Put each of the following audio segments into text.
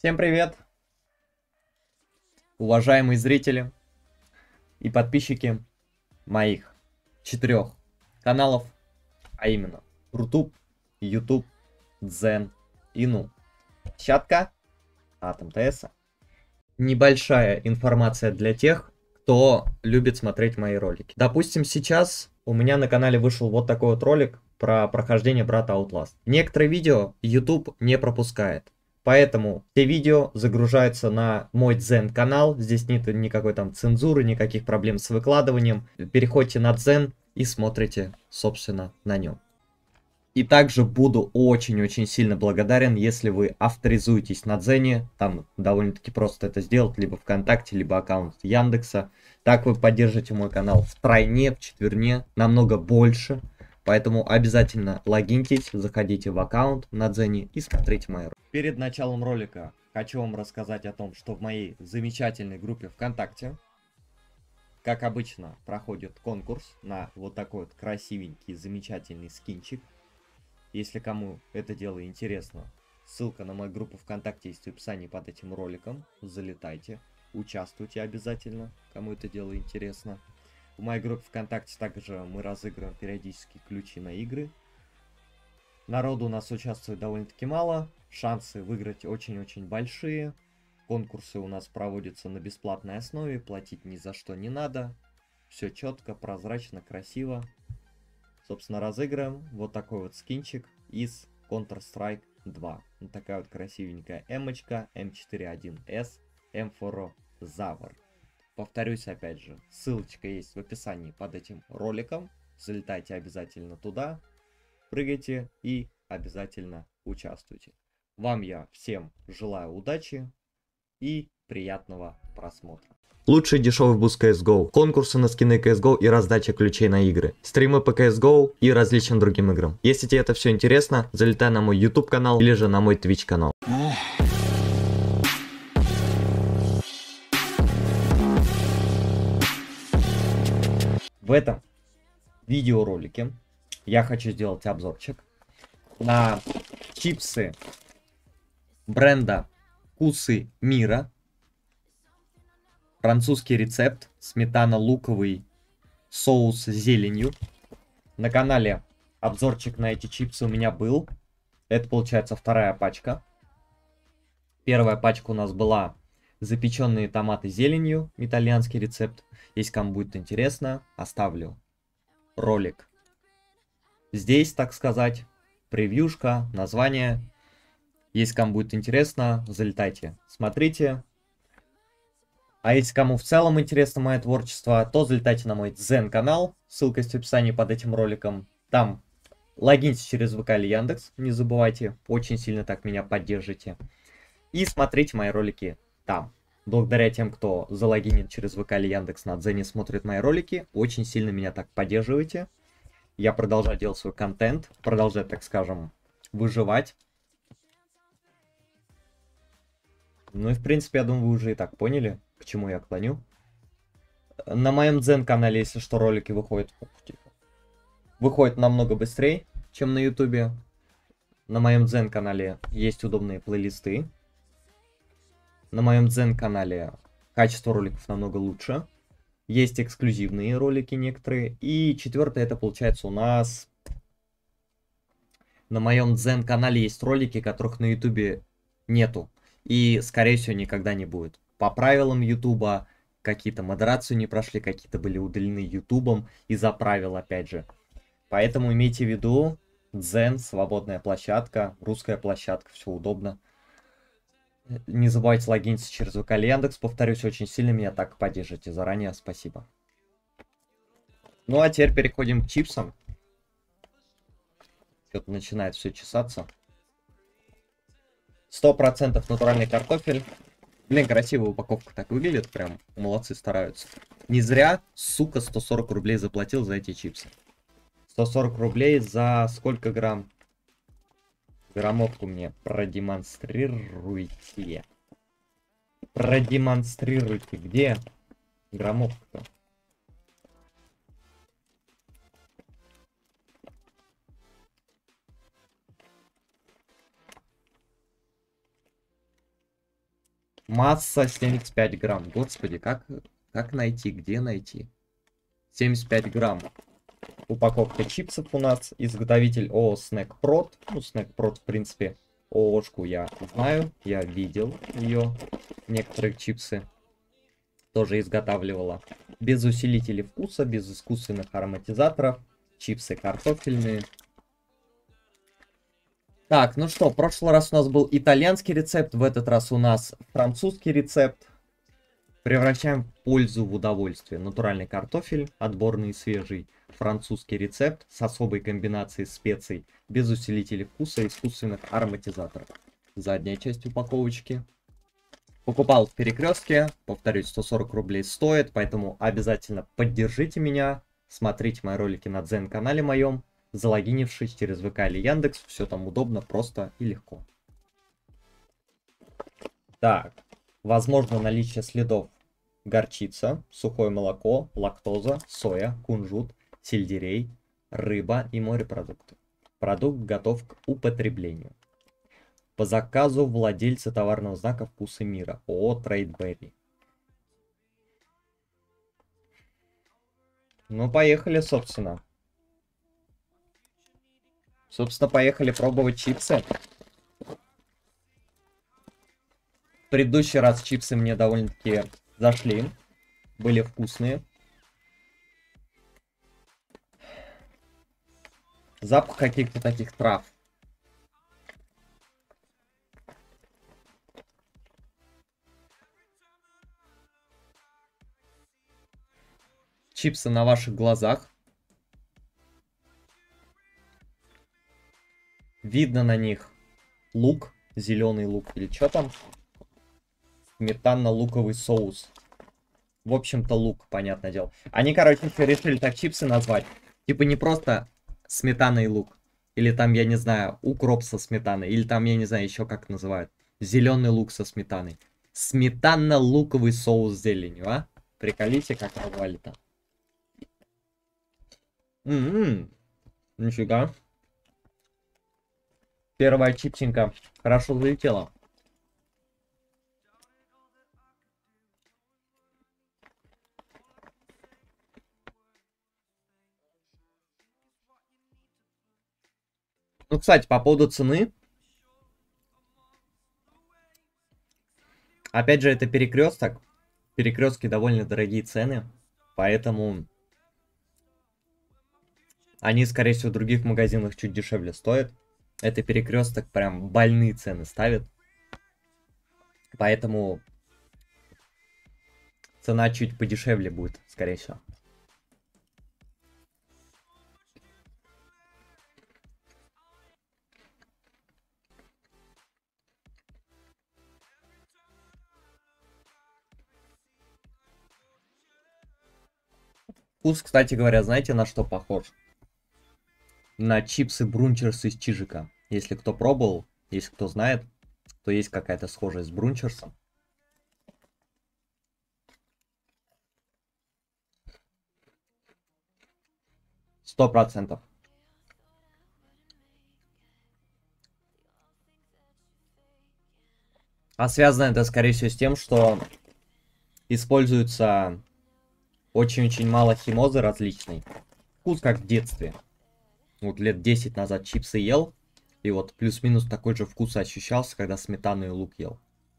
Всем привет, уважаемые зрители и подписчики моих 4 каналов, а именно Рутуб, YouTube, Дзен и Чатка, Атом ТС. Небольшая информация для тех, кто любит смотреть мои ролики. Допустим, сейчас у меня на канале вышел вот такой вот ролик про прохождение брата Outlast. Некоторые видео YouTube не пропускает. Поэтому все видео загружаются на мой Дзен канал. Здесь нет никакой там цензуры, никаких проблем с выкладыванием. Переходите на Дзен и смотрите, собственно, на нем. И также буду очень-очень сильно благодарен, если вы авторизуетесь на Дзене. Там довольно-таки просто это сделать, либо ВКонтакте, либо аккаунт Яндекса. Так вы поддержите мой канал втройне, вчетверне, намного больше. Поэтому обязательно логиньтесь, заходите в аккаунт на Дзене и смотрите мои ролики. Перед началом ролика хочу вам рассказать о том, что в моей замечательной группе ВКонтакте, как обычно, проходит конкурс на вот такой вот красивенький, замечательный скинчик. Если кому это дело интересно, ссылка на мою группу ВКонтакте есть в описании под этим роликом. Залетайте, участвуйте обязательно, кому это дело интересно. В моей группе ВКонтакте также мы разыгрываем периодически ключи на игры. Народу у нас участвует довольно-таки мало, шансы выиграть очень-очень большие. Конкурсы у нас проводятся на бесплатной основе, платить ни за что не надо. Все четко, прозрачно, красиво. Собственно, разыграем вот такой вот скинчик из Counter-Strike 2. Вот такая вот красивенькая эмочка М41С М4Завр. Повторюсь опять же, ссылочка есть в описании под этим роликом. Залетайте обязательно туда, прыгайте и обязательно участвуйте. Вам я всем желаю удачи и приятного просмотра. Лучший дешевый буст CSGO, конкурсы на скины CSGO и раздача ключей на игры, стримы по CSGO и различным другим играм. Если тебе это все интересно, залетай на мой YouTube канал или же на мой Twitch канал. В этом видеоролике я хочу сделать обзорчик на чипсы бренда Вкусы Мира. Французский рецепт, сметана-луковый соус с зеленью. На канале обзорчик на эти чипсы у меня был. Это получается вторая пачка. Первая пачка у нас была запеченные томаты с зеленью, итальянский рецепт. Если кому будет интересно, оставлю ролик здесь, так сказать. Превьюшка, название. Если кому будет интересно, залетайте, смотрите. А если кому в целом интересно мое творчество, то залетайте на мой Дзен канал. Ссылка есть в описании под этим роликом. Там логиньтесь через ВК или Яндекс, не забывайте. Очень сильно так меня поддержите. И смотрите мои ролики там. Благодаря тем, кто залогинен через ВК или Яндекс на Дзене, смотрит мои ролики, очень сильно меня так поддерживаете. Я продолжаю делать свой контент, продолжаю, так скажем, выживать. Ну и в принципе, я думаю, вы уже и так поняли, к чему я клоню. На моем Дзен канале, если что, ролики выходят намного быстрее, чем на Ютубе. На моем Дзен канале есть удобные плейлисты. На моем Дзен канале качество роликов намного лучше. Есть эксклюзивные ролики некоторые. И четвертое, это получается у нас... На моем Дзен канале есть ролики, которых на Ютубе нету. И, скорее всего, никогда не будет. По правилам Ютуба, какие-то модерацию не прошли, какие-то были удалены Ютубом из-за правил, опять же. Поэтому имейте в виду, Дзен, свободная площадка, русская площадка, все удобно. Не забывайте логиниться через ВК или Яндекс, повторюсь, очень сильно меня так поддержите. Заранее спасибо. Ну а теперь переходим к чипсам. Что-то начинает все чесаться. 100% натуральный картофель. Блин, красивая упаковка так выглядит, прям молодцы, стараются. Не зря, сука, 140 рублей заплатил за эти чипсы. 140 рублей за сколько грамм? Граммовку мне продемонстрируйте. Продемонстрируйте, где граммовка-то? Масса 75 грамм. Господи, как найти? Где найти? 75 грамм. Упаковка чипсов у нас. Изготовитель ООО Снэкпрод. Ну, Снэкпрод, в принципе, ООшку я знаю. Я видел ее. Некоторые чипсы тоже изготавливала. Без усилителей вкуса, без искусственных ароматизаторов. Чипсы картофельные. Так, ну что, в прошлый раз у нас был итальянский рецепт, в этот раз у нас французский рецепт. Превращаем пользу в удовольствие. Натуральный картофель, отборный и свежий. Французский рецепт с особой комбинацией специй, без усилителей вкуса и искусственных ароматизаторов. Задняя часть упаковочки. Покупал в Перекрестке, повторюсь, 140 рублей стоит, поэтому обязательно поддержите меня, смотрите мои ролики на Дзен-канале моем, залогинившись через ВК или Яндекс, все там удобно, просто и легко. Так, возможно наличие следов горчица, сухое молоко, лактоза, соя, кунжут, сельдерей, рыба и морепродукты. Продукт готов к употреблению. По заказу владельца товарного знака «Вкусы мира» ООО Трейдберри. Ну, поехали, собственно. Собственно, поехали пробовать чипсы. В предыдущий раз чипсы мне довольно-таки зашли. Были вкусные. Запах каких-то таких трав. Чипсы на ваших глазах. Видно на них лук, зеленый лук или что там. Сметанно-луковый соус. В общем-то лук, понятное дело. Они, короче, решили так чипсы назвать. Типа не просто сметана и лук. Или там, я не знаю, укроп со сметаной. Или там, я не знаю, еще как называют. Зеленый лук со сметаной. Сметанно-луковый соус с зеленью, а? Приколите, как назвали-то. Нифига. Первая чипсинка хорошо залетела. Ну, кстати, по поводу цены. Опять же, это Перекресток. Перекрестки довольно дорогие цены. Поэтому они, скорее всего, в других магазинах чуть дешевле стоят. Это Перекресток прям больные цены ставит. Поэтому цена чуть подешевле будет, скорее всего. Вкус, кстати говоря, знаете, на что похож? На чипсы Брунчерс из Чижика. Если кто пробовал, если кто знает, то есть какая-то схожесть с Брунчерсом. Сто процентов. А связано это, скорее всего, с тем, что используется очень-очень мало химозы различной. Вкус как в детстве. Вот лет 10 назад чипсы ел, и вот плюс-минус такой же вкус ощущался, когда сметану и лук ел.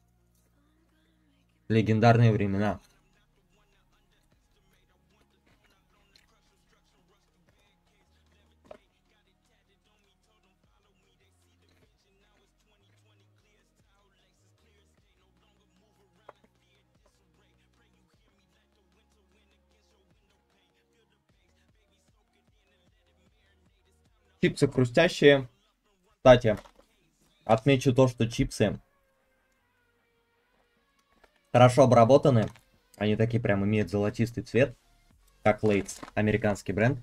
Легендарные времена. Чипсы хрустящие. Кстати, отмечу то, что чипсы хорошо обработаны. Они такие прям имеют золотистый цвет. Как Лейтс, американский бренд.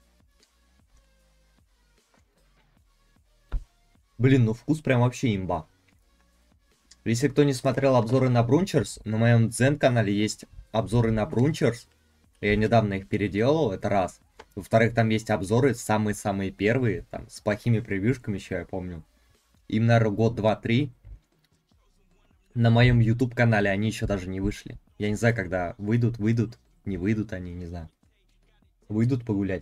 Блин, ну вкус прям вообще имба. Если кто не смотрел обзоры на Брунчерс, на моем Дзен-канале есть обзоры на Брунчерс. Я недавно их переделал, это раз. Во-вторых, там есть обзоры, самые-самые первые, там, с плохими превьюшками еще, я помню. Им, наверное, год, два, три. На моем YouTube канале они еще даже не вышли. Я не знаю, когда выйдут, не выйдут они, не знаю. Выйдут погулять.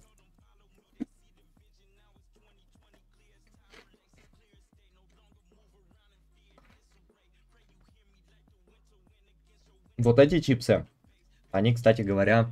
Вот эти чипсы, они, кстати говоря,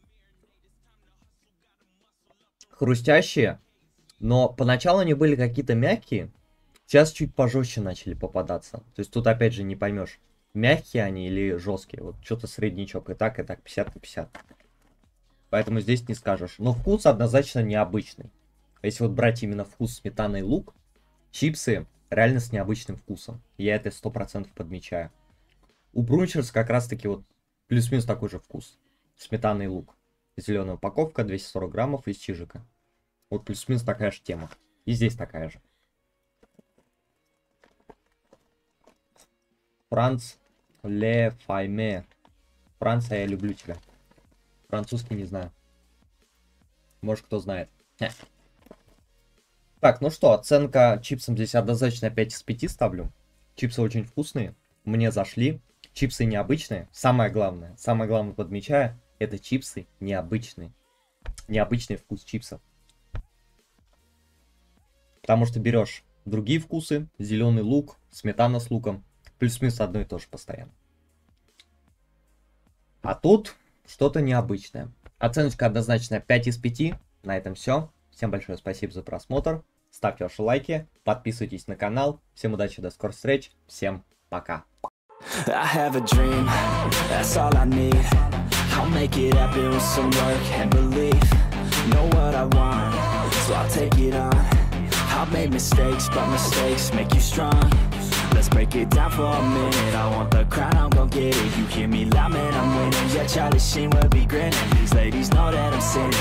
хрустящие, но поначалу они были какие-то мягкие, сейчас чуть пожестче начали попадаться. То есть тут опять же не поймешь, мягкие они или жесткие. Вот что-то среднячок, и так 50 на 50. Поэтому здесь не скажешь. Но вкус однозначно необычный. Если вот брать именно вкус сметаны и лук, чипсы реально с необычным вкусом. Я это 100% подмечаю. У Брунчерс как раз таки вот плюс-минус такой же вкус. Сметана и лук. Зеленая упаковка, 240 граммов из чижика. Вот плюс-минус такая же тема. И здесь такая же. Франц Ле Файме. Франция, я люблю тебя. Французский не знаю. Может, кто знает. Так, ну что, оценка чипсам здесь однозначно 5 из 5 ставлю. Чипсы очень вкусные. Мне зашли. Чипсы необычные. Самое главное подмечаю, это чипсы необычные. Необычный вкус чипсов. Потому что берешь другие вкусы, зеленый лук, сметана с луком, плюс-минус одно и то же постоянно. А тут что-то необычное. Оценочка однозначно 5 из 5. На этом все. Всем большое спасибо за просмотр. Ставьте ваши лайки, подписывайтесь на канал. Всем удачи, до скорых встреч. Всем пока. I have a dream, that's all I need. I'll make it happen with some work and belief. Know what I want, so I'll take it on. I've made mistakes, but mistakes make you strong. Let's break it down for a minute. I want the crown, I'm gon' get it. You hear me loud, man, I'm winning. Yeah, Charlie Sheen will be grinning. These ladies know that I'm sinning.